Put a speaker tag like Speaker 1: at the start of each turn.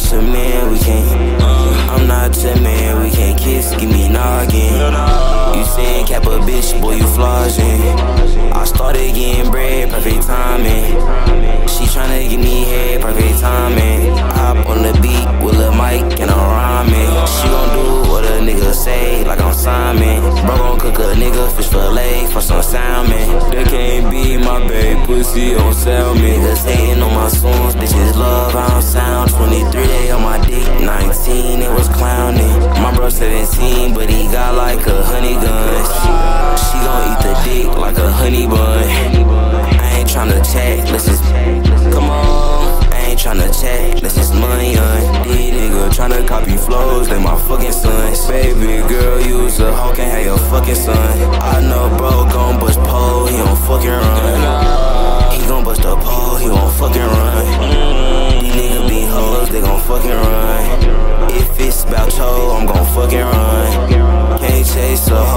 Speaker 1: your man, we can't. I'm not your man, we can't kiss, give me noggin. You saying cap a bitch, boy, you flogging. I started getting bread, perfect timing. She tryna give me head, perfect timing. Hop on the beat with Lil Mike and I'm rhyming. She gon' do what a nigga say, like I'm Simon. Bro gon' cook a nigga fish fillet for some salmon. That can't be my babe, pussy don't sell me. Niggas hating on my songs, bitches love how I sound. 23 they on my dick, 19 it was clowning. My bro 17, but he got like a honey gun. She gon' eat the dick like a honey bun. I ain't tryna chat, let's just come on. I ain't tryna chat, let's just money on. These niggas tryna copy flows, they my fucking sons. Baby girl, you was a hoe, can't have your fucking son. I know bro gon' bust pole, he don't fucking run. He gon' bust a pole, he won't fucking run. These niggas be hoes, they gon' fucking run. If it's about yo, I'm gon' fucking run. Can't chase a